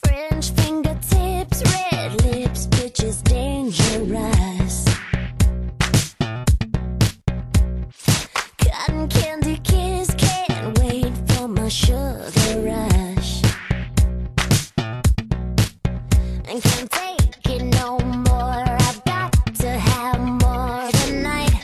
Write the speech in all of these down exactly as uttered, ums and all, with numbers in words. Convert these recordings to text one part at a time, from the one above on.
French fingertips, red lips, bitch is dangerous. Cotton candy kiss, can't wait for my sugar rush. And can't take it no more, I've got to have more tonight.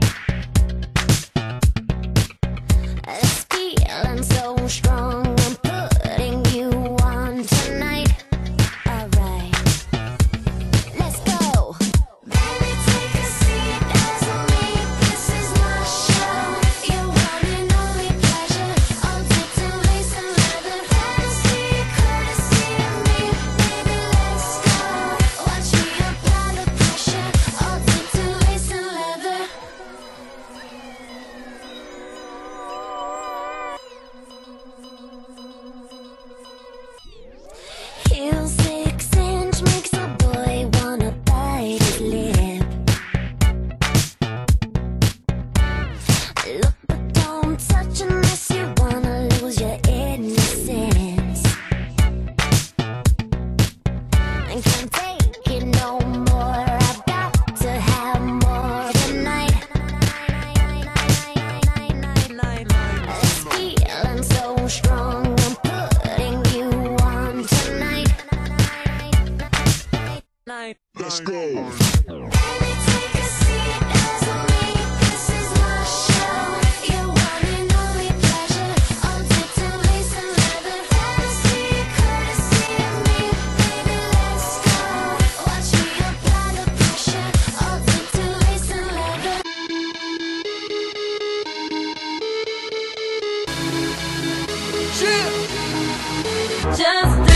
This feeling so strong, I'm putting you on tonight. Alright, let's go. Baby, take a seat, that's on me, this is my show. Your one and only pleasure, all dipped in lace and leather. Fantasy, courtesy of me, baby, let's go. Watch me apply the pressure, all dipped in lace and leather. Heel six inch makes a boy wanna bite his lip. Look but don't touch unless you wanna lose your innocence. And can't take it no more, I've got to have more tonight. This feeling so strong, I'm putting you on tonight. Let's go. Baby, take a seat, that's on me, this is my show. Your one and only pleasure, all dipped in lace and leather. Fantasy, courtesy of me, baby, let's go. Watch me apply the pressure, all dipped in lace and leather. Chill. Just